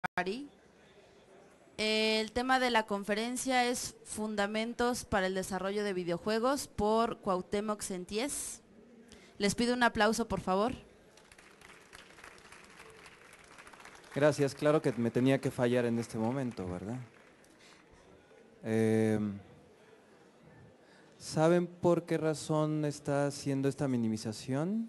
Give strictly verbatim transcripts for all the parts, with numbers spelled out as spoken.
Party. El tema de la conferencia es Fundamentos para el Desarrollo de Videojuegos por Cuauhtémoc Centíes. Les pido un aplauso, por favor. Gracias, claro que me tenía que fallar en este momento, ¿verdad? Eh, ¿Saben por qué razón está haciendo esta minimización?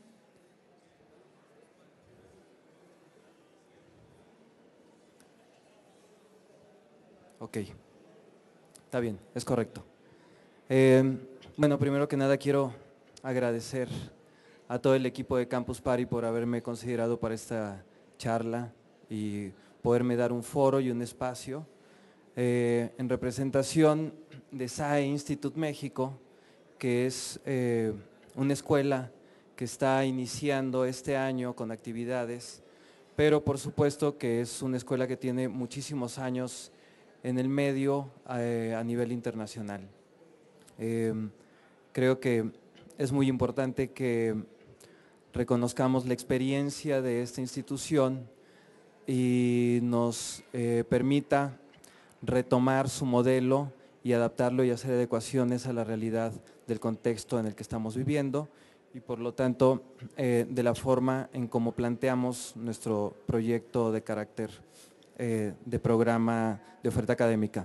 Ok, está bien, es correcto. Eh, bueno, primero que nada quiero agradecer a todo el equipo de Campus Party por haberme considerado para esta charla y poderme dar un foro y un espacio eh, en representación de S A E Institute México, que es eh, una escuela que está iniciando este año con actividades, pero por supuesto que es una escuela que tiene muchísimos años en el medio eh, a nivel internacional. Eh, creo que es muy importante que reconozcamos la experiencia de esta institución y nos eh, permita retomar su modelo y adaptarlo y hacer adecuaciones a la realidad del contexto en el que estamos viviendo y por lo tanto eh, de la forma en cómo planteamos nuestro proyecto de carácter eh, de programa de oferta académica.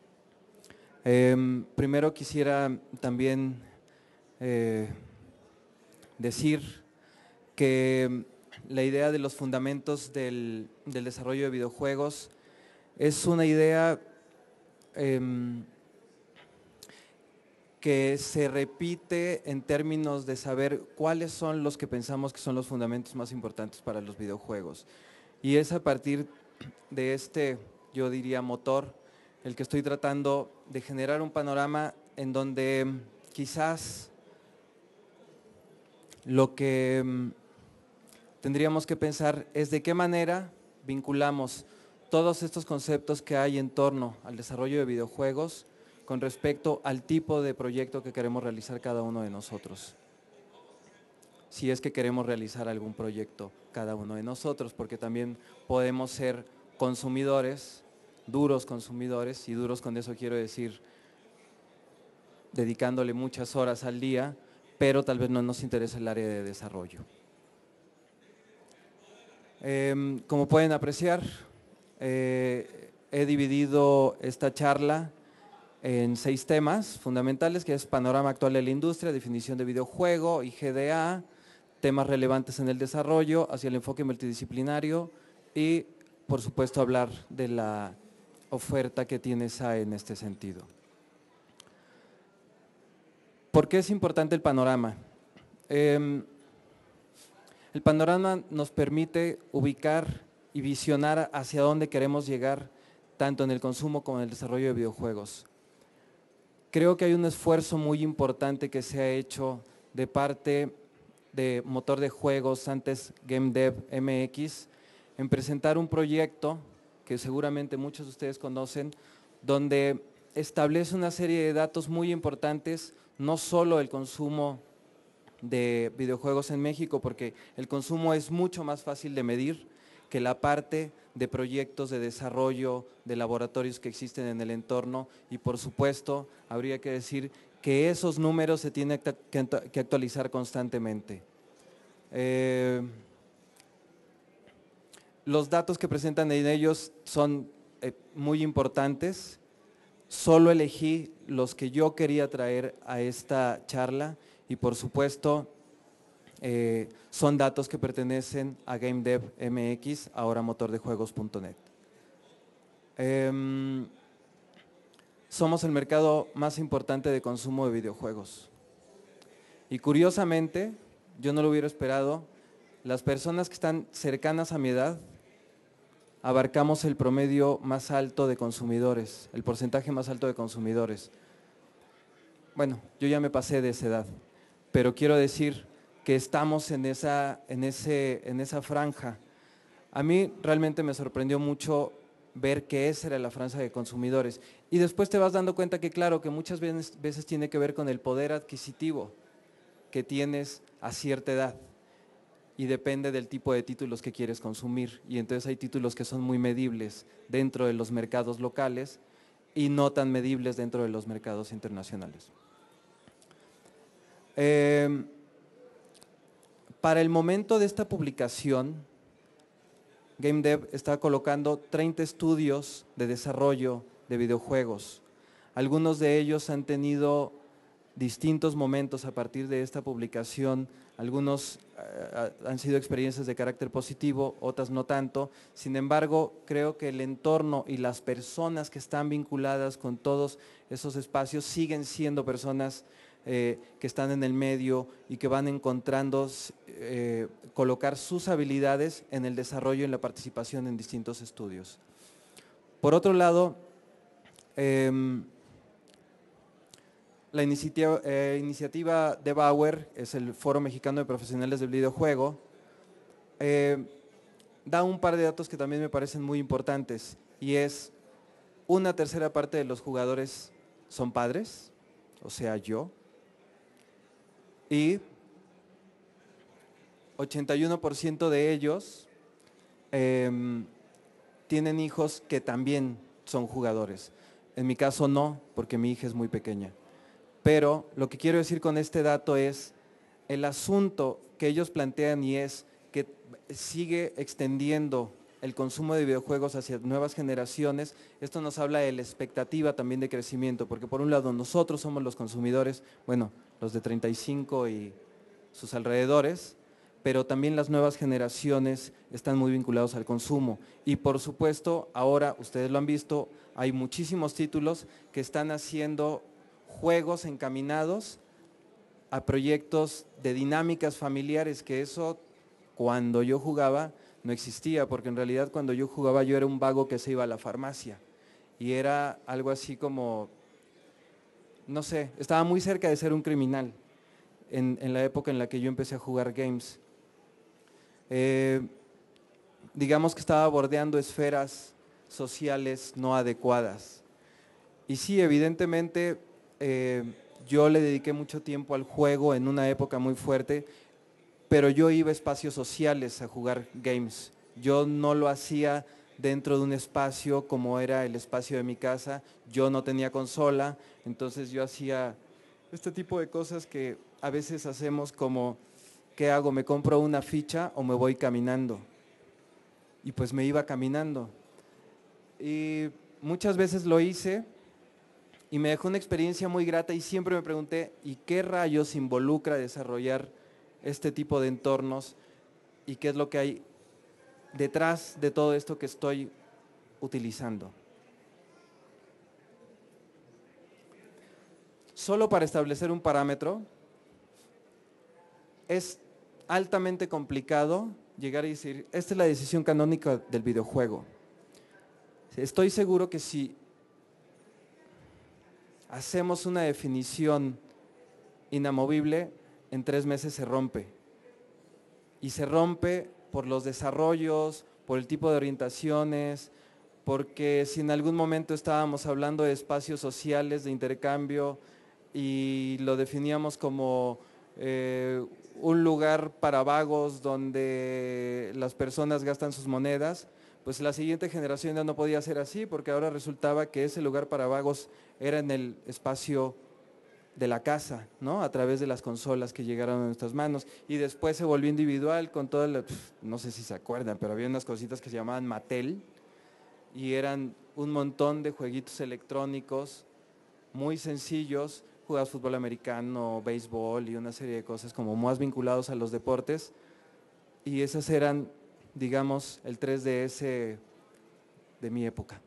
Eh, primero quisiera también eh, decir que la idea de los fundamentos del, del desarrollo de videojuegos es una idea eh, que se repite en términos de saber cuáles son los que pensamos que son los fundamentos más importantes para los videojuegos. Y es a partir de este, yo diría, motor, el que estoy tratando de generar un panorama en donde quizás lo que mm, tendríamos que pensar es de qué manera vinculamos todos estos conceptos que hay en torno al desarrollo de videojuegos con respecto al tipo de proyecto que queremos realizar cada uno de nosotros. Si es que queremos realizar algún proyecto cada uno de nosotros, porque también podemos ser consumidores, duros consumidores, y duros con eso quiero decir dedicándole muchas horas al día, pero tal vez no nos interesa el área de desarrollo. Eh, como pueden apreciar, eh, he dividido esta charla en seis temas fundamentales, que es panorama actual de la industria, definición de videojuego, I G D A, temas relevantes en el desarrollo, hacia el enfoque multidisciplinario y, por supuesto, hablar de la oferta que tiene S A E en este sentido. ¿Por qué es importante el panorama? Eh, el panorama nos permite ubicar y visionar hacia dónde queremos llegar, tanto en el consumo como en el desarrollo de videojuegos. Creo que hay un esfuerzo muy importante que se ha hecho de parte de motor de juegos, antes GameDev M X, en presentar un proyecto que seguramente muchos de ustedes conocen, donde establece una serie de datos muy importantes, no solo el consumo de videojuegos en México, porque el consumo es mucho más fácil de medir que la parte de proyectos de desarrollo, de laboratorios que existen en el entorno y por supuesto habría que decir que esos números se tienen que actualizar constantemente. Eh, los datos que presentan en ellos son eh, muy importantes. Solo elegí los que yo quería traer a esta charla y por supuesto eh, son datos que pertenecen a GameDev M X, ahora motor de juegos punto net. Eh, somos el mercado más importante de consumo de videojuegos. Y curiosamente, yo no lo hubiera esperado, las personas que están cercanas a mi edad, abarcamos el promedio más alto de consumidores, el porcentaje más alto de consumidores. Bueno, yo ya me pasé de esa edad, pero quiero decir que estamos en esa, en ese, en esa franja. A mí realmente me sorprendió mucho ver que esa era la franja de consumidores. Y después te vas dando cuenta que claro, que muchas veces, veces tiene que ver con el poder adquisitivo que tienes a cierta edad. y depende del tipo de títulos que quieres consumir. Y entonces hay títulos que son muy medibles dentro de los mercados locales y no tan medibles dentro de los mercados internacionales. Eh, para el momento de esta publicación, GameDev está colocando treinta estudios de desarrollo de videojuegos. Algunos de ellos han tenido distintos momentos a partir de esta publicación. Algunos uh, han sido experiencias de carácter positivo, otras no tanto. Sin embargo, creo que el entorno y las personas que están vinculadas con todos esos espacios siguen siendo personas eh, que están en el medio y que van encontrando eh, colocar sus habilidades en el desarrollo y en la participación en distintos estudios. Por otro lado, eh, La iniciativa, eh, iniciativa de Bauer, es el Foro Mexicano de Profesionales del Videojuego, eh, da un par de datos que también me parecen muy importantes, y es una tercera parte de los jugadores son padres, o sea yo, y ochenta y uno por ciento de ellos eh, tienen hijos que también son jugadores. En mi caso no, porque mi hija es muy pequeña. Pero lo que quiero decir con este dato es el asunto que ellos plantean, y es que sigue extendiendo el consumo de videojuegos hacia nuevas generaciones. Esto nos habla de la expectativa también de crecimiento, porque por un lado nosotros somos los consumidores, bueno, los de treinta y cinco y sus alrededores, pero también las nuevas generaciones están muy vinculados al consumo. Y por supuesto, ahora, ustedes lo han visto, hay muchísimos títulos que están haciendo juegos encaminados a proyectos de dinámicas familiares, que eso cuando yo jugaba no existía, porque en realidad cuando yo jugaba yo era un vago que se iba a la farmacia y era algo así como, no sé, estaba muy cerca de ser un criminal en, en la época en la que yo empecé a jugar games. Eh, digamos que estaba bordeando esferas sociales no adecuadas. Y sí, evidentemente, Eh, yo le dediqué mucho tiempo al juego en una época muy fuerte, pero yo iba a espacios sociales a jugar games. Yo no lo hacía dentro de un espacio como era el espacio de mi casa. Yo no tenía consola, entonces yo hacía este tipo de cosas que a veces hacemos como, ¿qué hago? ¿Me compro una ficha o me voy caminando? Y pues me iba caminando. Y muchas veces lo hice, y me dejó una experiencia muy grata, y siempre me pregunté, ¿y qué rayos involucra desarrollar este tipo de entornos? ¿Y qué es lo que hay detrás de todo esto que estoy utilizando? Solo para establecer un parámetro, es altamente complicado llegar y decir, esta es la decisión canónica del videojuego. Estoy seguro que si hacemos una definición inamovible, en tres meses se rompe. Y se rompe por los desarrollos, por el tipo de orientaciones, porque si en algún momento estábamos hablando de espacios sociales de intercambio y lo definíamos como eh, un lugar para vagos donde las personas gastan sus monedas, pues la siguiente generación ya no podía ser así, porque ahora resultaba que ese lugar para vagos era en el espacio de la casa, ¿no? A través de las consolas que llegaron a nuestras manos, y después se volvió individual con todas las, no sé si se acuerdan, pero había unas cositas que se llamaban Mattel, y eran un montón de jueguitos electrónicos muy sencillos, jugabas fútbol americano, béisbol y una serie de cosas como más vinculados a los deportes, y esas eran, digamos, el tres D S de mi época.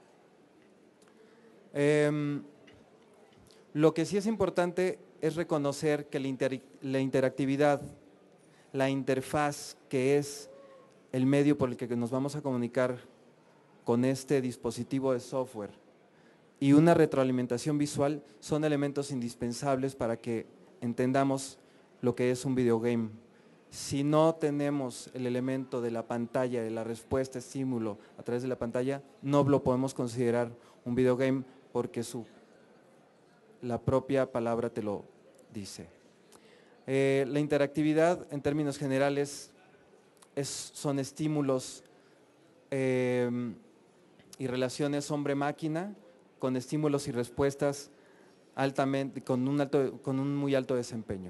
Eh, lo que sí es importante es reconocer que la, inter, la interactividad, la interfaz, que es el medio por el que nos vamos a comunicar con este dispositivo de software, y una retroalimentación visual son elementos indispensables para que entendamos lo que es un videogame. Si no tenemos el elemento de la pantalla, de la respuesta, estímulo a través de la pantalla, no lo podemos considerar un videogame, porque su, la propia palabra te lo dice. Eh, la interactividad, en términos generales, es, son estímulos eh, y relaciones hombre-máquina con estímulos y respuestas altamente, con un, alto, con un muy alto desempeño.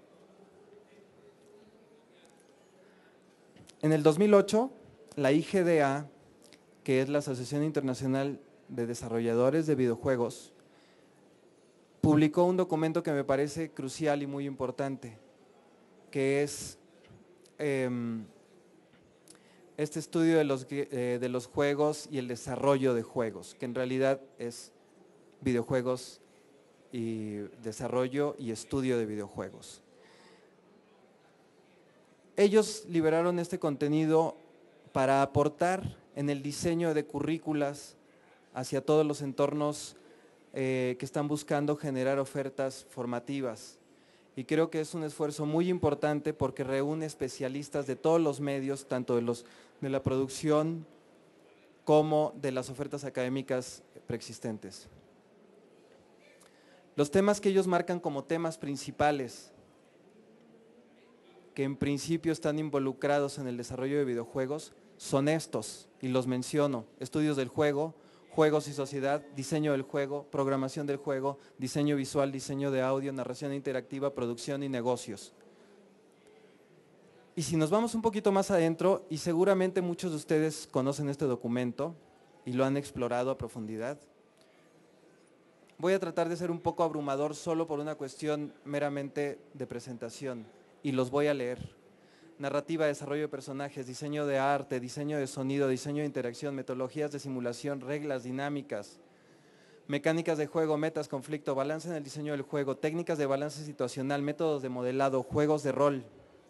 En el dos mil ocho, la I G D A, que es la Asociación Internacional de Desarrolladores de Videojuegos, publicó un documento que me parece crucial y muy importante, que es eh, este estudio de los, eh, de los juegos y el desarrollo de juegos, que en realidad es videojuegos y desarrollo y estudio de videojuegos. Ellos liberaron este contenido para aportar en el diseño de currículas hacia todos los entornos eh, que están buscando generar ofertas formativas. Y creo que es un esfuerzo muy importante porque reúne especialistas de todos los medios, tanto de, los, de la producción como de las ofertas académicas preexistentes. Los temas que ellos marcan como temas principales, que en principio están involucrados en el desarrollo de videojuegos, son estos, y los menciono: estudios del juego, juegos y sociedad, diseño del juego, programación del juego, diseño visual, diseño de audio, narración interactiva, producción y negocios. Y si nos vamos un poquito más adentro, y seguramente muchos de ustedes conocen este documento y lo han explorado a profundidad, voy a tratar de ser un poco abrumador solo por una cuestión meramente de presentación, y los voy a leer. Narrativa, desarrollo de personajes, diseño de arte, diseño de sonido, diseño de interacción, metodologías de simulación, reglas, dinámicas, mecánicas de juego, metas, conflicto, balance en el diseño del juego, técnicas de balance situacional, métodos de modelado, juegos de rol,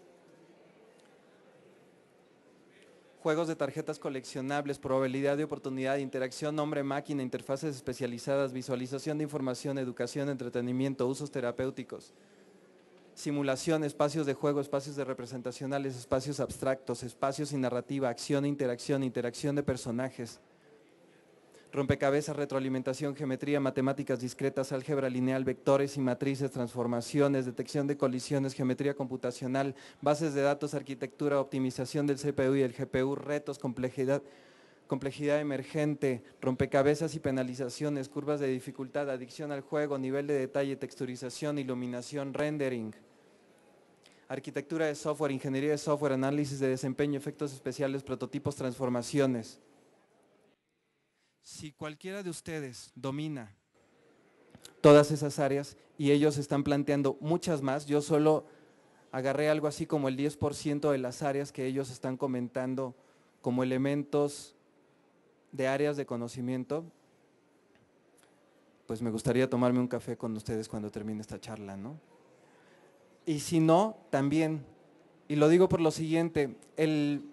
juegos de tarjetas coleccionables, probabilidad de oportunidad, interacción hombre-máquina, interfaces especializadas, visualización de información, educación, entretenimiento, usos terapéuticos, simulación, espacios de juego, espacios de representacionales, espacios abstractos, espacios y narrativa, acción e interacción, interacción de personajes, rompecabezas, retroalimentación, geometría, matemáticas discretas, álgebra lineal, vectores y matrices, transformaciones, detección de colisiones, geometría computacional, bases de datos, arquitectura, optimización del C P U y el G P U, retos, complejidad, complejidad emergente, rompecabezas y penalizaciones, curvas de dificultad, adicción al juego, nivel de detalle, texturización, iluminación, rendering, arquitectura de software, ingeniería de software, análisis de desempeño, efectos especiales, prototipos, transformaciones. Si cualquiera de ustedes domina todas esas áreas y ellos están planteando muchas más, yo solo agarré algo así como el diez por ciento de las áreas que ellos están comentando como elementos de áreas de conocimiento, pues me gustaría tomarme un café con ustedes cuando termine esta charla, ¿no? Y si no, también, y lo digo por lo siguiente, el,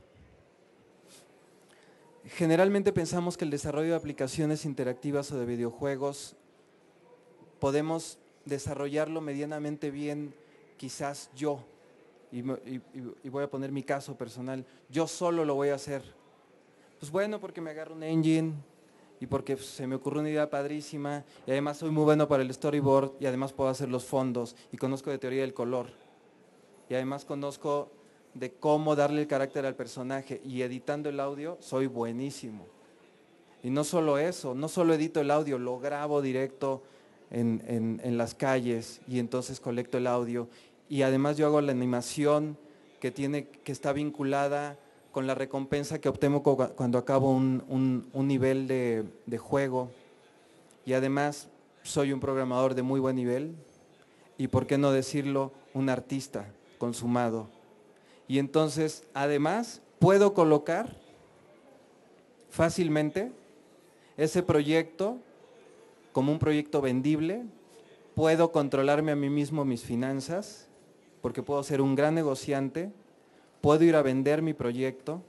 generalmente pensamos que el desarrollo de aplicaciones interactivas o de videojuegos podemos desarrollarlo medianamente bien, quizás yo, y, y, y voy a poner mi caso personal, yo solo lo voy a hacer. Pues bueno, porque me agarro un engine y porque se me ocurrió una idea padrísima y además soy muy bueno para el storyboard y además puedo hacer los fondos y conozco de teoría del color y además conozco de cómo darle el carácter al personaje y editando el audio soy buenísimo. Y no solo eso, no solo edito el audio, lo grabo directo en, en, en las calles y entonces colecto el audio y además yo hago la animación que, tiene, que está vinculada con la recompensa que obtengo cuando acabo un, un, un nivel de, de juego y además soy un programador de muy buen nivel y por qué no decirlo, un artista consumado. Y entonces además puedo colocar fácilmente ese proyecto como un proyecto vendible, puedo controlarme a mí mismo mis finanzas porque puedo ser un gran negociante, puedo ir a vender mi proyecto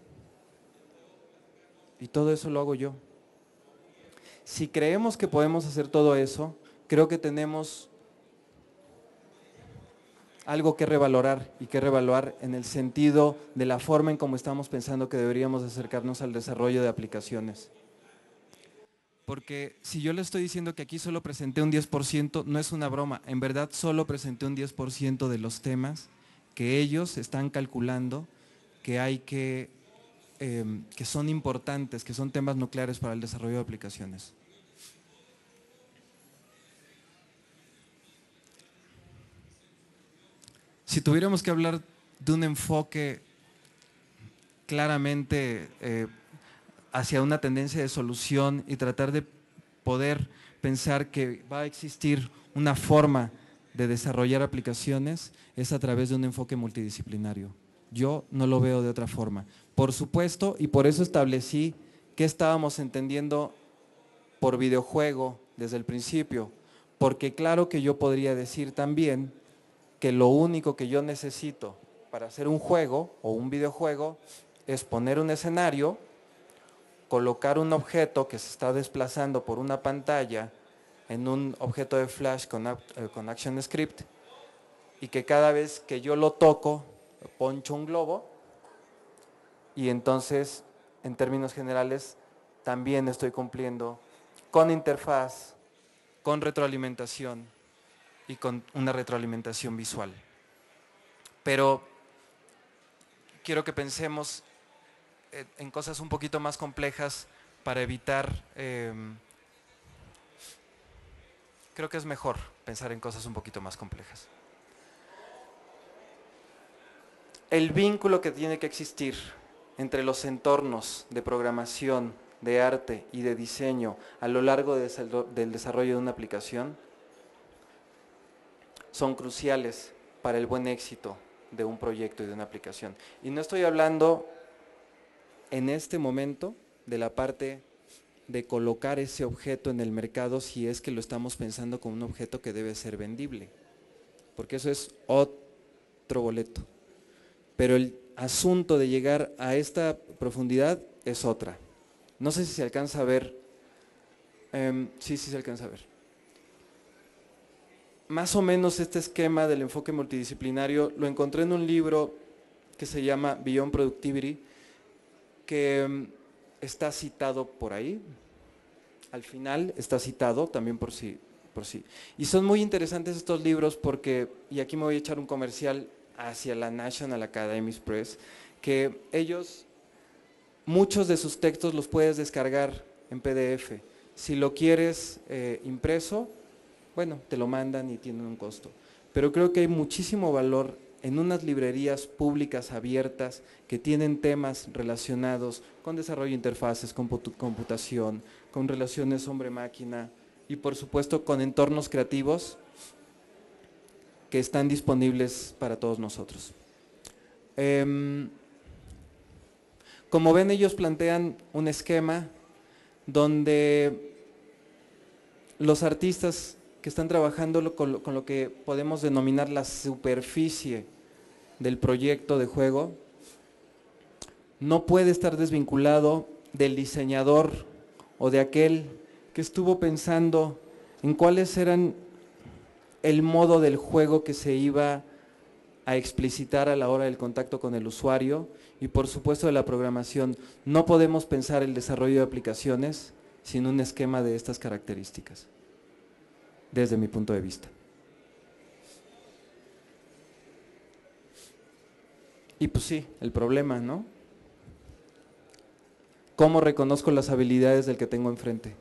y todo eso lo hago yo. Si creemos que podemos hacer todo eso, creo que tenemos algo que revalorar y que revaluar en el sentido de la forma en cómo estamos pensando que deberíamos acercarnos al desarrollo de aplicaciones. Porque si yo le estoy diciendo que aquí solo presenté un diez por ciento, no es una broma, en verdad solo presenté un diez por ciento de los temas que ellos están calculando que hay que, eh, que son importantes, que son temas nucleares para el desarrollo de aplicaciones. Si tuviéramos que hablar de un enfoque claramente eh, hacia una tendencia de solución y tratar de poder pensar que va a existir una forma de desarrollar aplicaciones, es a través de un enfoque multidisciplinario. Yo no lo veo de otra forma. Por supuesto, y por eso establecí qué estábamos entendiendo por videojuego desde el principio, porque claro que yo podría decir también que lo único que yo necesito para hacer un juego o un videojuego es poner un escenario, colocar un objeto que se está desplazando por una pantalla en un objeto de Flash con, eh, con ActionScript, y que cada vez que yo lo toco, poncho un globo, y entonces, en términos generales, también estoy cumpliendo con interfaz, con retroalimentación y con una retroalimentación visual. Pero quiero que pensemos en cosas un poquito más complejas para evitar, eh, creo que es mejor pensar en cosas un poquito más complejas. El vínculo que tiene que existir entre los entornos de programación, de arte y de diseño a lo largo de, del desarrollo de una aplicación son cruciales para el buen éxito de un proyecto y de una aplicación. Y no estoy hablando en este momento de la parte de colocar ese objeto en el mercado si es que lo estamos pensando como un objeto que debe ser vendible, porque eso es otro boleto. Pero el asunto de llegar a esta profundidad es otra. No sé si se alcanza a ver. Eh, sí, sí se alcanza a ver. Más o menos este esquema del enfoque multidisciplinario lo encontré en un libro que se llama Beyond Productivity, que um, está citado por ahí. Al final está citado también por sí, por sí. Y son muy interesantes estos libros porque, y aquí me voy a echar un comercial hacia la National Academies Press, que ellos, muchos de sus textos los puedes descargar en P D F. Si lo quieres eh, impreso, bueno, te lo mandan y tienen un costo. Pero creo que hay muchísimo valor en unas librerías públicas abiertas que tienen temas relacionados con desarrollo de interfaces, con computación, con relaciones hombre-máquina y por supuesto con entornos creativos que están disponibles para todos nosotros. Eh, como ven, ellos plantean un esquema donde los artistas que están trabajando con lo, con lo que podemos denominar la superficie del proyecto de juego no puede estar desvinculado del diseñador o de aquel que estuvo pensando en cuáles eran el modo del juego que se iba a explicitar a la hora del contacto con el usuario y por supuesto de la programación. No podemos pensar el desarrollo de aplicaciones sin un esquema de estas características, desde mi punto de vista. Y pues sí, el problema, ¿no? ¿Cómo reconozco las habilidades del que tengo enfrente?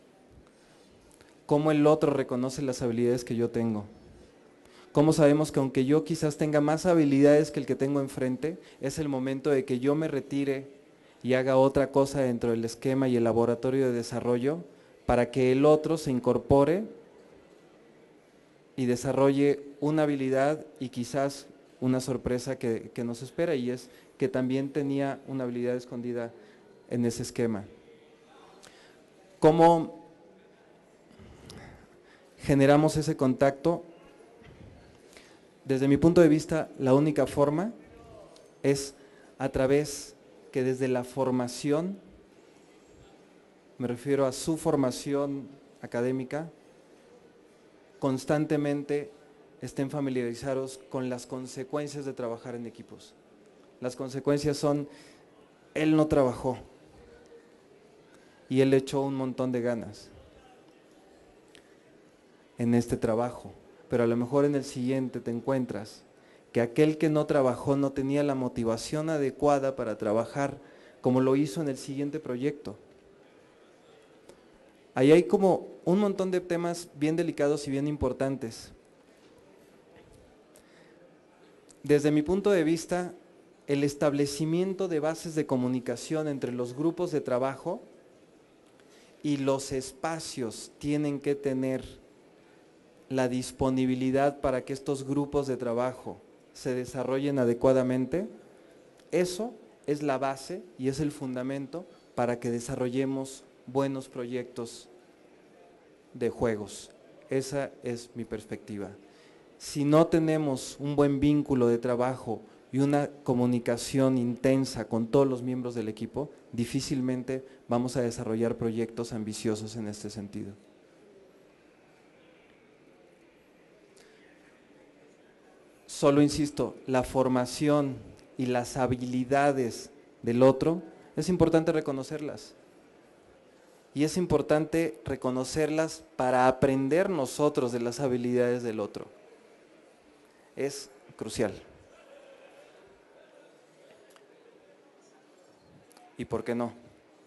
¿Cómo el otro reconoce las habilidades que yo tengo? ¿Cómo sabemos que aunque yo quizás tenga más habilidades que el que tengo enfrente, es el momento de que yo me retire y haga otra cosa dentro del esquema y el laboratorio de desarrollo para que el otro se incorpore y desarrolle una habilidad y quizás una sorpresa que, que nos espera, y es que también tenía una habilidad escondida en ese esquema? ¿Cómo generamos ese contacto? Desde mi punto de vista, la única forma es a través que desde la formación, me refiero a su formación académica, constantemente estén familiarizados con las consecuencias de trabajar en equipos. Las consecuencias son, él no trabajó y él echó un montón de ganas en este trabajo, pero a lo mejor en el siguiente te encuentras que aquel que no trabajó no tenía la motivación adecuada para trabajar como lo hizo en el siguiente proyecto. Ahí hay como un montón de temas bien delicados y bien importantes. Desde mi punto de vista, el establecimiento de bases de comunicación entre los grupos de trabajo y los espacios tienen que tener la disponibilidad para que estos grupos de trabajo se desarrollen adecuadamente. Eso es la base y es el fundamento para que desarrollemos buenos proyectos de juegos. Esa es mi perspectiva. Si no tenemos un buen vínculo de trabajo y una comunicación intensa con todos los miembros del equipo, difícilmente vamos a desarrollar proyectos ambiciosos en este sentido. Solo insisto, la formación y las habilidades del otro, es importante reconocerlas. Y es importante reconocerlas para aprender nosotros de las habilidades del otro. Es crucial. ¿Y por qué no?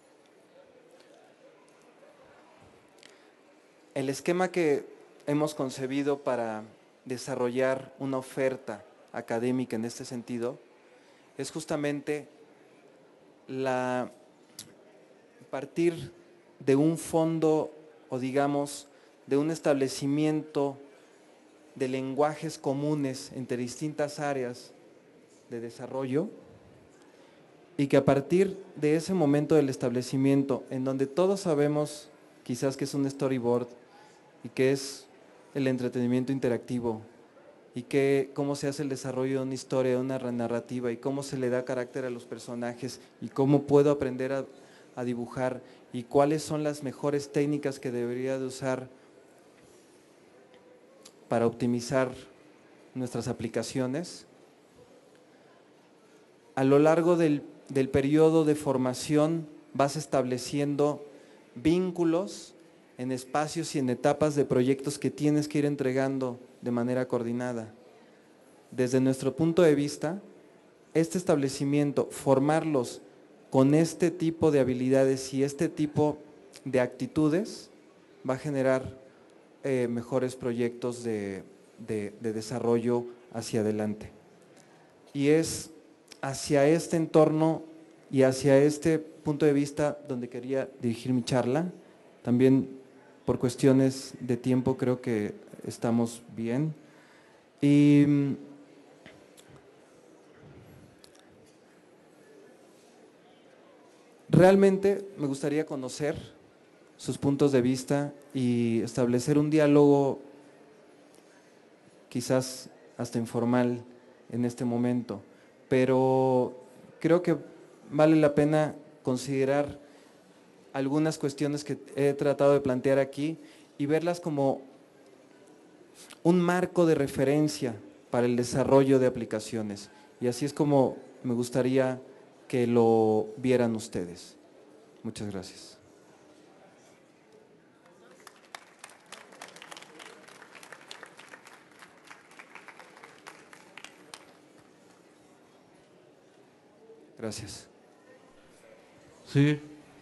El esquema que hemos concebido para desarrollar una oferta académica en este sentido es justamente la partir de un fondo o digamos de un establecimiento de lenguajes comunes entre distintas áreas de desarrollo y que a partir de ese momento del establecimiento en donde todos sabemos quizás que es un storyboard y que es el entretenimiento interactivo y que cómo se hace el desarrollo de una historia, de una narrativa y cómo se le da carácter a los personajes y cómo puedo aprender a, a dibujar y cuáles son las mejores técnicas que debería de usar para optimizar nuestras aplicaciones. A lo largo del, del periodo de formación vas estableciendo vínculos en espacios y en etapas de proyectos que tienes que ir entregando de manera coordinada. Desde nuestro punto de vista, este establecimiento, formarlos con este tipo de habilidades y este tipo de actitudes va a generar eh, mejores proyectos de, de, de desarrollo hacia adelante. Y es hacia este entorno y hacia este punto de vista donde quería dirigir mi charla. También por cuestiones de tiempo creo que estamos bien. Y realmente me gustaría conocer sus puntos de vista y establecer un diálogo quizás hasta informal en este momento, pero creo que vale la pena considerar algunas cuestiones que he tratado de plantear aquí y verlas como un marco de referencia para el desarrollo de aplicaciones. Y así es como me gustaría que lo vieran ustedes. Muchas gracias. Gracias. Sí.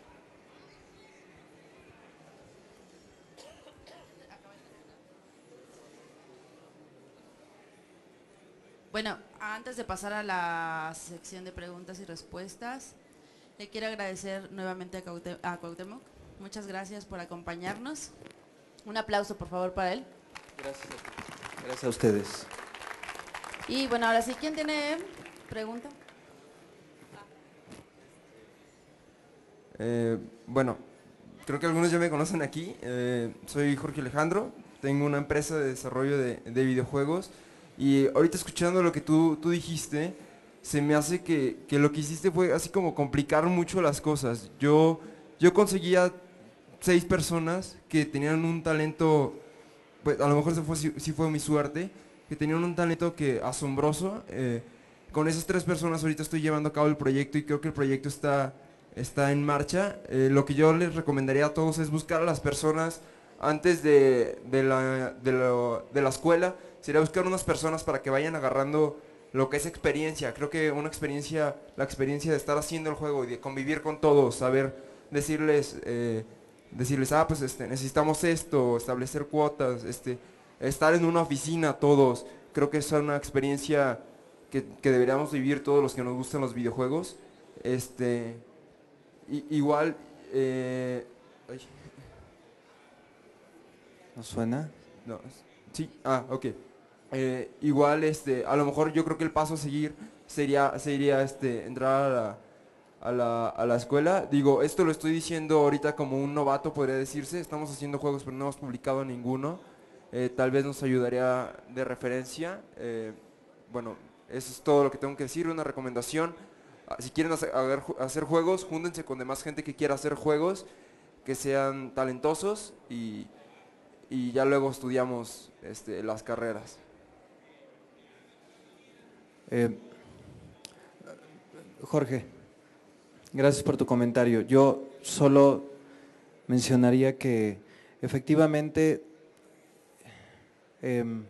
Bueno, antes de pasar a la sección de preguntas y respuestas, le quiero agradecer nuevamente a, Cuauhté- a Cuauhtémoc. Muchas gracias por acompañarnos. Un aplauso, por favor, para él. Gracias. Gracias a ustedes. Y bueno, ahora sí, ¿quién tiene pregunta? Eh, bueno, creo que algunos ya me conocen aquí. Eh, soy Jorge Alejandro, tengo una empresa de desarrollo de, de videojuegos y ahorita escuchando lo que tú, tú dijiste, se me hace que, que lo que hiciste fue así como complicar mucho las cosas. Yo, yo conseguía seis personas que tenían un talento, pues a lo mejor sí fue, sí fue mi suerte, que tenían un talento que asombroso. Eh, con esas tres personas ahorita estoy llevando a cabo el proyecto y creo que el proyecto está... está en marcha. Eh, lo que yo les recomendaría a todos es buscar a las personas antes de, de, la, de, lo, de la escuela, sería buscar unas personas para que vayan agarrando lo que es experiencia. Creo que una experiencia, la experiencia de estar haciendo el juego y de convivir con todos, saber decirles, eh, decirles, ah, pues este, necesitamos esto, establecer cuotas, este, estar en una oficina todos. Creo que es una experiencia que, que deberíamos vivir todos los que nos gustan los videojuegos. Este, i- igual, eh, ay, ¿No suena? no, es- sí, ah, ok. Eh, igual, este, a lo mejor yo creo que el paso a seguir sería, sería este, entrar a la, a la, a la escuela. Digo, esto lo estoy diciendo ahorita como un novato, podría decirse. Estamos haciendo juegos, pero no hemos publicado ninguno. Eh, tal vez nos ayudaría de referencia. Eh, bueno, eso es todo lo que tengo que decir, una recomendación. Ah, Si quieren hacer, hacer ju- hacer juegos, júntense con demás gente que quiera hacer juegos, que sean talentosos y, y ya luego estudiamos este, las carreras. Eh, Jorge, gracias por tu comentario. Yo solo mencionaría que efectivamente em,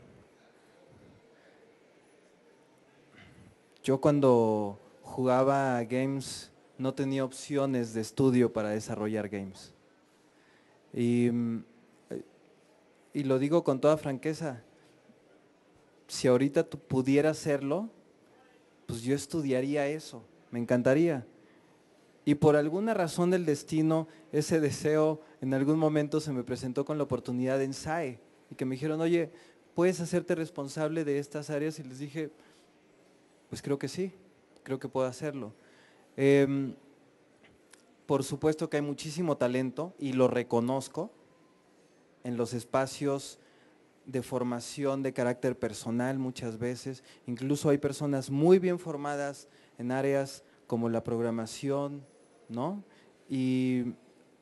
yo cuando jugaba a games no tenía opciones de estudio para desarrollar games. Y, mm, eh, y lo digo con toda franqueza, si ahorita tú pudieras hacerlo, pues yo estudiaría eso, me encantaría. Y por alguna razón del destino, ese deseo en algún momento se me presentó con la oportunidad en S A E y que me dijeron, oye, ¿puedes hacerte responsable de estas áreas? Y les dije, pues creo que sí, creo que puedo hacerlo. Em, por supuesto que hay muchísimo talento y lo reconozco en los espacios de formación de carácter personal muchas veces. Incluso hay personas muy bien formadas en áreas como la programación, ¿no? Y,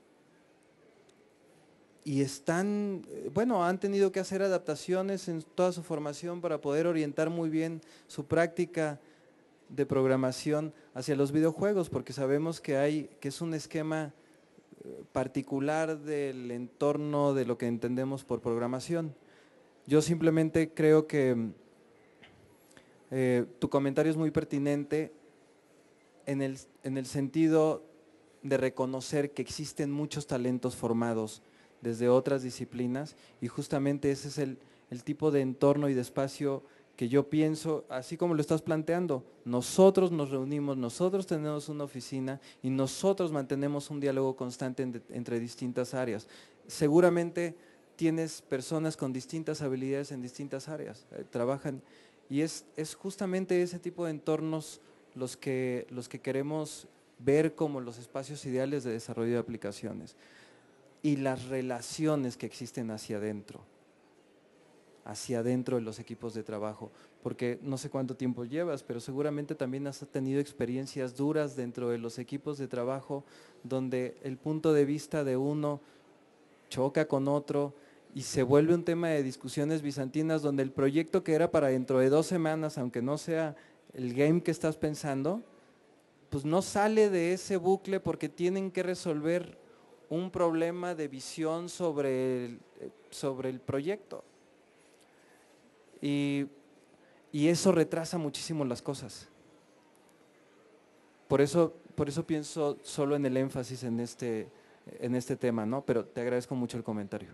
y están, eh, bueno, han tenido que hacer adaptaciones en toda su formación para poder orientar muy bien su práctica de programación hacia los videojuegos, porque sabemos que hay, que es un esquema eh, particular del entorno de lo que entendemos por programación. Yo simplemente creo que eh, tu comentario es muy pertinente en el, en el sentido de reconocer que existen muchos talentos formados desde otras disciplinas y justamente ese es el, el tipo de entorno y de espacio que yo pienso, así como lo estás planteando, nosotros nos reunimos, nosotros tenemos una oficina y nosotros mantenemos un diálogo constante en, entre distintas áreas. Seguramente tienes personas con distintas habilidades en distintas áreas, eh, trabajan y es, es justamente ese tipo de entornos los que, los que queremos ver como los espacios ideales de desarrollo de aplicaciones y las relaciones que existen hacia adentro, hacia adentro de los equipos de trabajo, porque no sé cuánto tiempo llevas, pero seguramente también has tenido experiencias duras dentro de los equipos de trabajo donde el punto de vista de uno choca con otro y se vuelve un tema de discusiones bizantinas donde el proyecto que era para dentro de dos semanas, aunque no sea el game que estás pensando, pues no sale de ese bucle porque tienen que resolver un problema de visión sobre el, sobre el proyecto. Y, y eso retrasa muchísimo las cosas. Por eso, por eso pienso solo en el énfasis en este, en este tema, ¿no? Pero te agradezco mucho el comentario.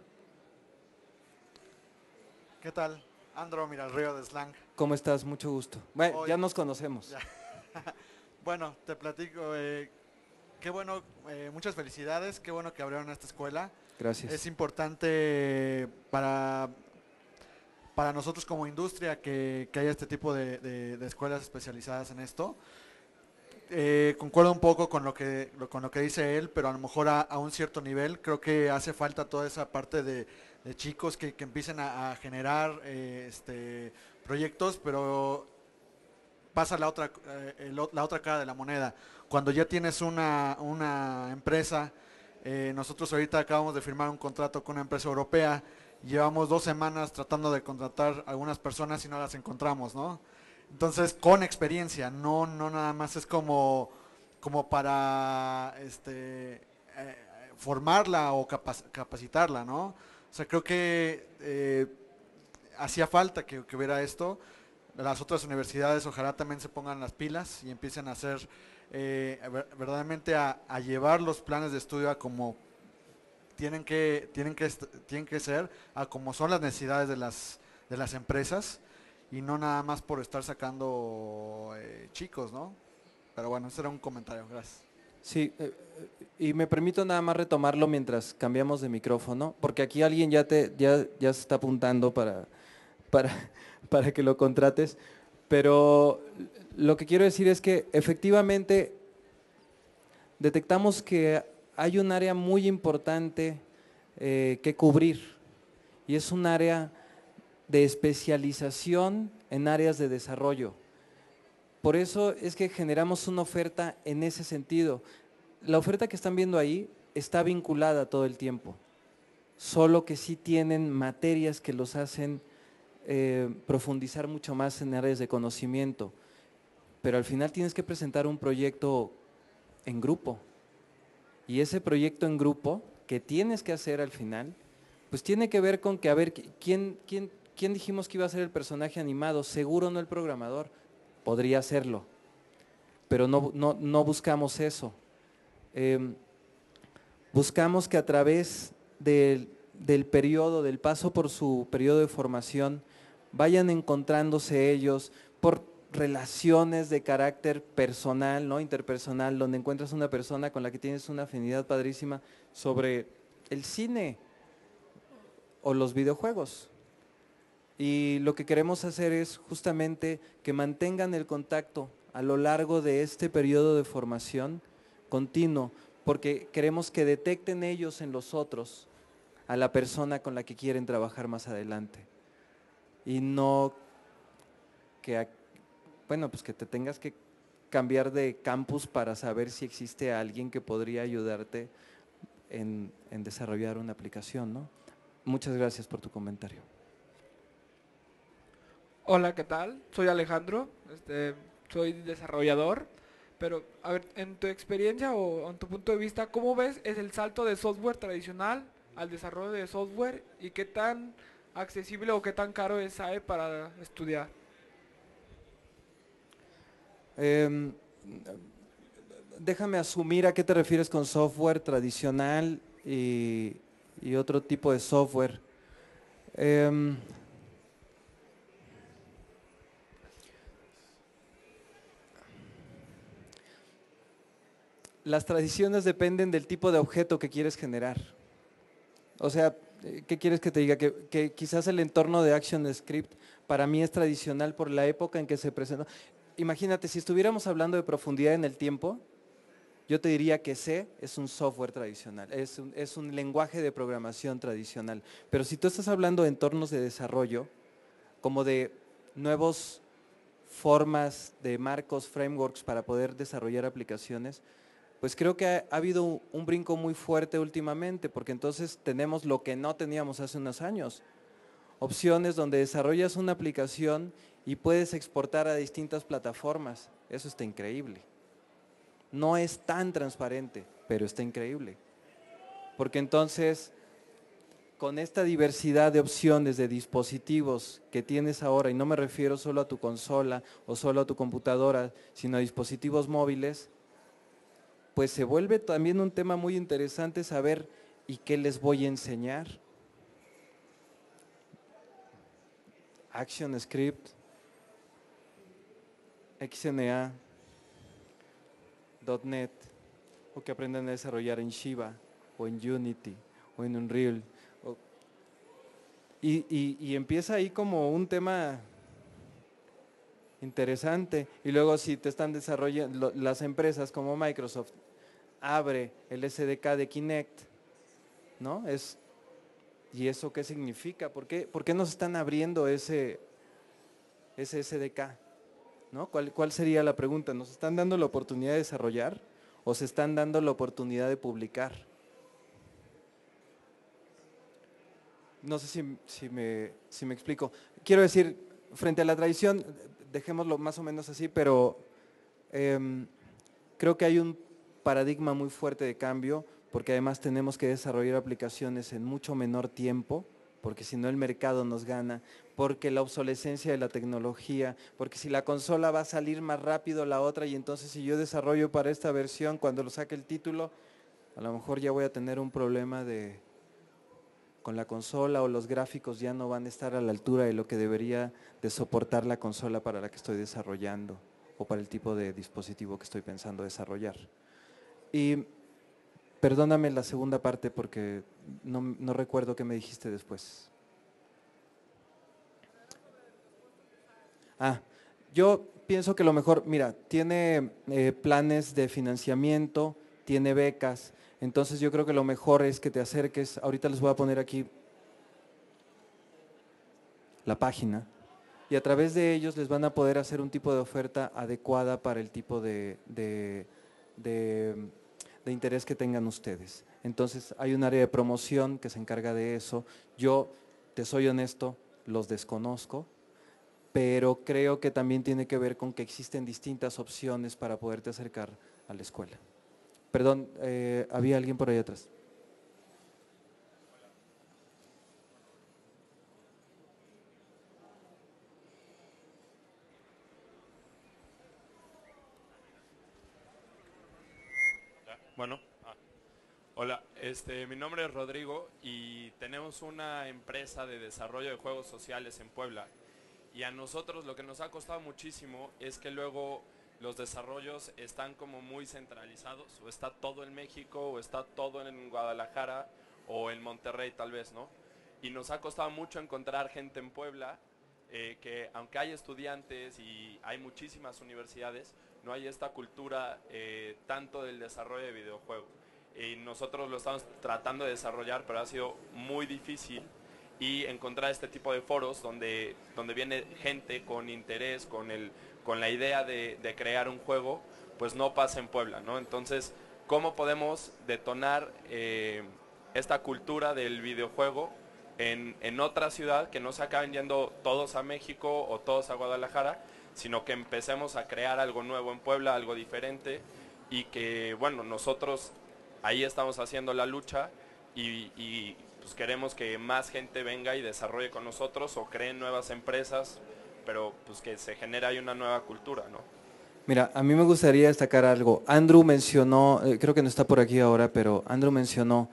¿Qué tal? Andro Miralrío de Slang. ¿Cómo estás? Mucho gusto. Bueno, Hoy- ya nos conocemos. Ya. Bueno, te platico. eh, qué bueno, eh, muchas felicidades. Qué bueno que abrieron esta escuela. Gracias. Es importante para, para nosotros como industria que, que haya este tipo de, de- de escuelas especializadas en esto. Eh, concuerdo un poco con lo que lo- con lo que dice él, pero a lo mejor a, a un cierto nivel creo que hace falta toda esa parte de, de chicos que, que empiecen a, a generar eh, este, proyectos, pero pasa la otra eh, el o- la otra cara de la moneda. Cuando ya tienes una, una empresa, eh, nosotros ahorita acabamos de firmar un contrato con una empresa europea, llevamos dos semanas tratando de contratar a algunas personas y no las encontramos, ¿no? Entonces, con experiencia, no, no nada más es como, como para este, eh, formarla o capac- capacitarla, ¿no? O sea, creo que eh, hacía falta que, que hubiera esto. las otras universidades ojalá también se pongan las pilas y empiecen a hacer, eh, ver- verdaderamente a, a llevar los planes de estudio a como tienen que, tienen que, est- tienen que ser, a como son las necesidades de las, de las empresas y no nada más por estar sacando eh, chicos, ¿no? Pero bueno, ese era un comentario, gracias. Sí, eh, eh, y me permito nada más retomarlo mientras cambiamos de micrófono, porque aquí alguien ya te ya, ya se está apuntando para, para, para que lo contrates, pero lo que quiero decir es que efectivamente detectamos que hay un área muy importante eh, que cubrir y es un área de especialización en áreas de desarrollo. Por eso es que generamos una oferta en ese sentido. La oferta que están viendo ahí está vinculada todo el tiempo, solo que sí tienen materias que los hacen eh, profundizar mucho más en áreas de conocimiento, pero al final tienes que presentar un proyecto en grupo y ese proyecto en grupo que tienes que hacer al final, pues tiene que ver con que, a ver, ¿quién, quién, quién dijimos que iba a ser el personaje animado? Seguro no el programador, podría serlo, pero no, no, no buscamos eso. Eh, buscamos que a través del, del periodo, del paso por su periodo de formación, vayan encontrándose ellos por relaciones de carácter personal, ¿no? Interpersonal, donde encuentras una persona con la que tienes una afinidad padrísima sobre el cine o los videojuegos. Y lo que queremos hacer es justamente que mantengan el contacto a lo largo de este periodo de formación continuo, porque queremos que detecten ellos en los otros a la persona con la que quieren trabajar más adelante. Y no que, bueno, pues que te tengas que cambiar de campus para saber si existe alguien que podría ayudarte en, en desarrollar una aplicación, ¿no? Muchas gracias por tu comentario. Hola, ¿qué tal? Soy Alejandro, este, soy desarrollador, pero a ver, en tu experiencia o en tu punto de vista, ¿cómo ves es el salto de software tradicional al desarrollo de software y qué tan accesible o qué tan caro es S A E para estudiar? Eh, déjame asumir a qué te refieres con software tradicional y, y otro tipo de software. Eh, las tradiciones dependen del tipo de objeto que quieres generar. O sea, ¿qué quieres que te diga? Que, que quizás el entorno de ActionScript para mí es tradicional por la época en que se presentó. Imagínate, si estuviéramos hablando de profundidad en el tiempo, yo te diría que C es un software tradicional, es un, es un lenguaje de programación tradicional. Pero si tú estás hablando de entornos de desarrollo, como de nuevas formas de marcos, frameworks para poder desarrollar aplicaciones, pues creo que ha, ha habido un brinco muy fuerte últimamente, porque entonces tenemos lo que no teníamos hace unos años. Opciones donde desarrollas una aplicación y puedes exportar a distintas plataformas. Eso está increíble. No es tan transparente, pero está increíble. Porque entonces, con esta diversidad de opciones de dispositivos que tienes ahora, y no me refiero solo a tu consola o solo a tu computadora, sino a dispositivos móviles, pues se vuelve también un tema muy interesante saber ¿y qué les voy a enseñar? ActionScript, X N A, .NET, o que aprendan a desarrollar en Shiva, o en Unity, o en Unreal. O, y, y, y empieza ahí como un tema interesante. Y luego si te están desarrollando, las empresas como Microsoft, abre el S D K de Kinect, ¿no? Es, ¿y eso qué significa? ¿Por qué, por qué nos están abriendo ese, ese S D K? ¿No? ¿Cuál, ¿Cuál sería la pregunta? ¿Nos están dando la oportunidad de desarrollar o se están dando la oportunidad de publicar? No sé si, si, me, si me explico. Quiero decir, frente a la tradición, dejémoslo más o menos así, pero eh, creo que hay un paradigma muy fuerte de cambio, porque además tenemos que desarrollar aplicaciones en mucho menor tiempo porque si no el mercado nos gana, porque la obsolescencia de la tecnología, porque si la consola va a salir más rápido la otra y entonces si yo desarrollo para esta versión, cuando lo saque el título, a lo mejor ya voy a tener un problema de con la consola o los gráficos ya no van a estar a la altura de lo que debería de soportar la consola para la que estoy desarrollando o para el tipo de dispositivo que estoy pensando desarrollar. Y perdóname la segunda parte porque no, no recuerdo qué me dijiste después. Ah, yo pienso que lo mejor, mira, tiene eh, planes de financiamiento, tiene becas, entonces yo creo que lo mejor es que te acerques, ahorita les voy a poner aquí la página, y a través de ellos les van a poder hacer un tipo de oferta adecuada para el tipo de, de, de, de interés que tengan ustedes. Entonces hay un área de promoción que se encarga de eso. Yo, te soy honesto, los desconozco, pero creo que también tiene que ver con que existen distintas opciones para poderte acercar a la escuela. Perdón, eh, había alguien por ahí atrás. Bueno, ah, hola, este, mi nombre es Rodrigo y tenemos una empresa de desarrollo de juegos sociales en Puebla. Y a nosotros lo que nos ha costado muchísimo es que luego los desarrollos están como muy centralizados, o está todo en México, o está todo en Guadalajara, o en Monterrey tal vez, ¿no? Y nos ha costado mucho encontrar gente en Puebla, eh, que aunque hay estudiantes y hay muchísimas universidades, no hay esta cultura eh, tanto del desarrollo de videojuegos. Y nosotros lo estamos tratando de desarrollar, pero ha sido muy difícil. Y encontrar este tipo de foros donde, donde viene gente con interés, con, el, con la idea de, de crear un juego, pues no pasa en Puebla, ¿no? Entonces, ¿cómo podemos detonar eh, esta cultura del videojuego en, en otra ciudad, que no se acaben yendo todos a México o todos a Guadalajara, sino que empecemos a crear algo nuevo en Puebla, algo diferente, y que, bueno, nosotros ahí estamos haciendo la lucha y, y pues queremos que más gente venga y desarrolle con nosotros o creen nuevas empresas, pero pues que se genere ahí una nueva cultura, ¿no? Mira, a mí me gustaría destacar algo. Andrew mencionó, eh, creo que no está por aquí ahora, pero Andrew mencionó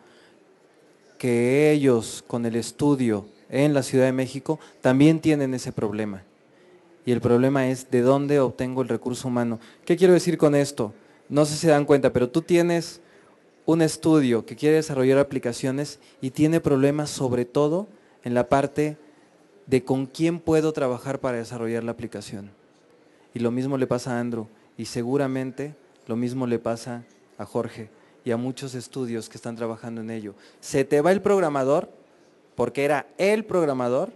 que ellos con el estudio en la Ciudad de México también tienen ese problema. Y el problema es de dónde obtengo el recurso humano. ¿Qué quiero decir con esto? No sé si se dan cuenta, pero tú tienes un estudio que quiere desarrollar aplicaciones y tiene problemas sobre todo en la parte de con quién puedo trabajar para desarrollar la aplicación. Y lo mismo le pasa a Andrew y seguramente lo mismo le pasa a Jorge y a muchos estudios que están trabajando en ello. Se te va el programador porque era el programador.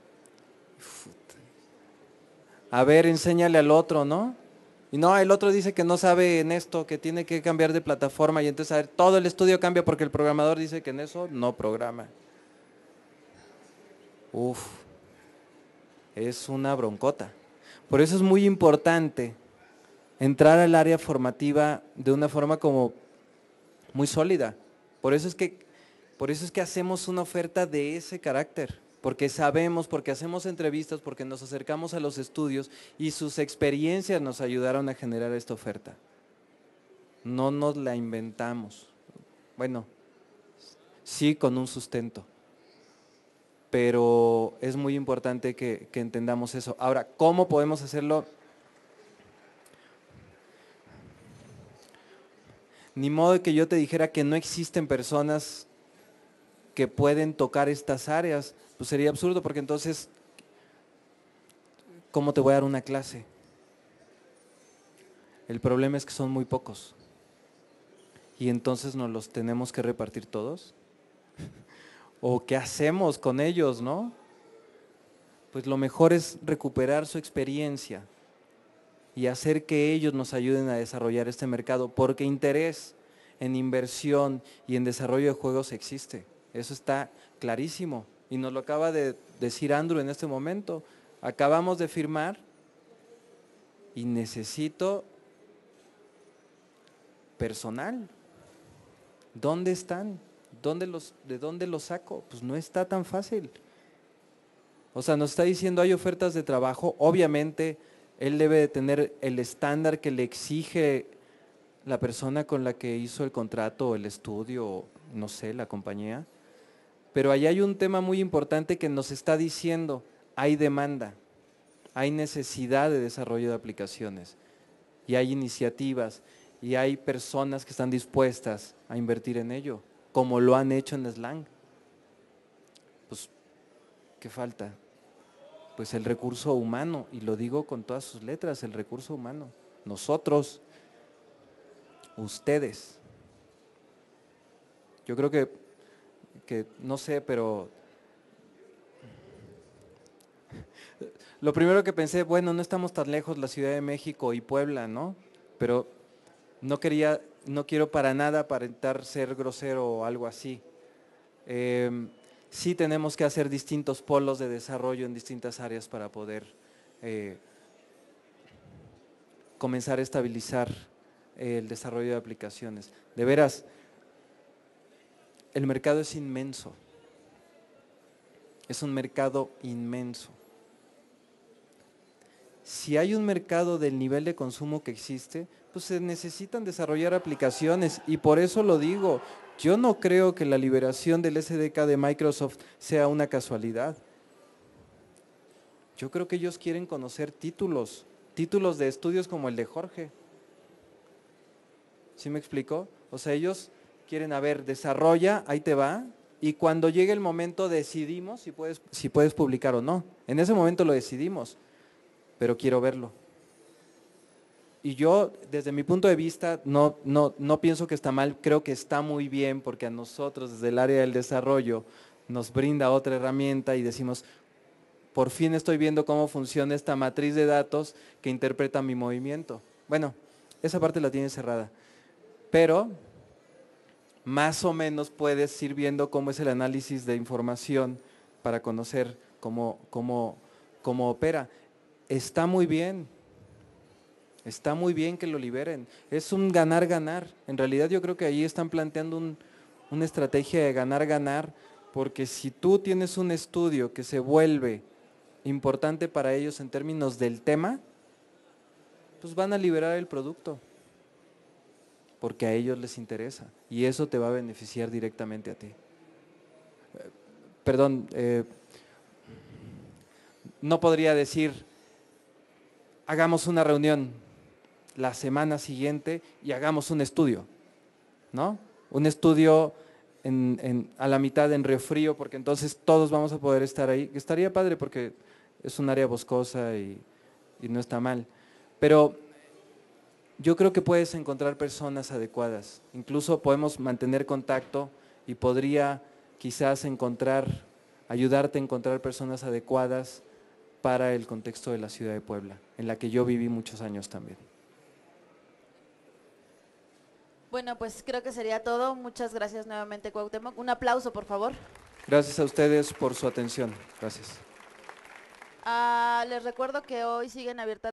A ver, enséñale al otro, ¿no? Y no, el otro dice que no sabe en esto, que tiene que cambiar de plataforma y entonces a ver, todo el estudio cambia porque el programador dice que en eso no programa. Uf, es una broncota. Por eso es muy importante entrar al área formativa de una forma como muy sólida. Por eso es que, por eso es que hacemos una oferta de ese carácter. Porque sabemos, porque hacemos entrevistas, porque nos acercamos a los estudios y sus experiencias nos ayudaron a generar esta oferta. No nos la inventamos. Bueno, sí con un sustento, pero es muy importante que, que entendamos eso. Ahora, ¿cómo podemos hacerlo? Ni modo de que yo te dijera que no existen personas que pueden tocar estas áreas, pues sería absurdo porque entonces, ¿cómo te voy a dar una clase? El problema es que son muy pocos y entonces nos los tenemos que repartir todos. ¿O qué hacemos con ellos, no? Pues lo mejor es recuperar su experiencia y hacer que ellos nos ayuden a desarrollar este mercado, porque interés en inversión y en desarrollo de juegos existe. Eso está clarísimo y nos lo acaba de decir Andrew en este momento. Acabamos de firmar y necesito personal. ¿Dónde están? ¿dónde los, ¿de dónde los saco? Pues no está tan fácil. O sea, nos está diciendo hay ofertas de trabajo, obviamente él debe de tener el estándar que le exige la persona con la que hizo el contrato o el estudio, no sé, la compañía. Pero ahí hay un tema muy importante que nos está diciendo, hay demanda, hay necesidad de desarrollo de aplicaciones y hay iniciativas y hay personas que están dispuestas a invertir en ello, como lo han hecho en Slang. Pues, ¿qué falta? Pues el recurso humano, y lo digo con todas sus letras, el recurso humano. Nosotros, ustedes. Yo creo que, que no sé, pero lo primero que pensé, bueno, no estamos tan lejos la Ciudad de México y Puebla, ¿no? Pero no quería, no quiero para nada aparentar ser grosero o algo así. Eh, sí tenemos que hacer distintos polos de desarrollo en distintas áreas para poder eh, comenzar a estabilizar eh, el desarrollo de aplicaciones. De veras, el mercado es inmenso. Es un mercado inmenso. Si hay un mercado del nivel de consumo que existe, pues se necesitan desarrollar aplicaciones y por eso lo digo, yo no creo que la liberación del S D K de Microsoft sea una casualidad. Yo creo que ellos quieren conocer títulos, títulos de estudios como el de Jorge. ¿Sí me explicó? O sea, ellos quieren, a ver, desarrolla, ahí te va, y cuando llegue el momento decidimos si puedes, si puedes publicar o no. En ese momento lo decidimos, pero quiero verlo. Y yo, desde mi punto de vista, no, no, no pienso que está mal, creo que está muy bien, porque a nosotros desde el área del desarrollo nos brinda otra herramienta y decimos, por fin estoy viendo cómo funciona esta matriz de datos que interpreta mi movimiento. Bueno, esa parte la tiene cerrada, pero más o menos puedes ir viendo cómo es el análisis de información para conocer cómo, cómo, cómo opera. Está muy bien, está muy bien que lo liberen, es un ganar-ganar. En realidad yo creo que ahí están planteando un, una estrategia de ganar-ganar, porque si tú tienes un estudio que se vuelve importante para ellos en términos del tema, pues van a liberar el producto, porque a ellos les interesa y eso te va a beneficiar directamente a ti. Eh, perdón, eh, no podría decir, hagamos una reunión la semana siguiente y hagamos un estudio, ¿no? Un estudio en, en, a la mitad en Río Frío, porque entonces todos vamos a poder estar ahí. Estaría padre porque es un área boscosa y, y no está mal, pero yo creo que puedes encontrar personas adecuadas, incluso podemos mantener contacto y podría quizás encontrar, ayudarte a encontrar personas adecuadas para el contexto de la ciudad de Puebla, en la que yo viví muchos años también. Bueno, pues creo que sería todo. Muchas gracias nuevamente, Cuauhtémoc. Un aplauso, por favor. Gracias a ustedes por su atención. Gracias. Ah, les recuerdo que hoy siguen abiertas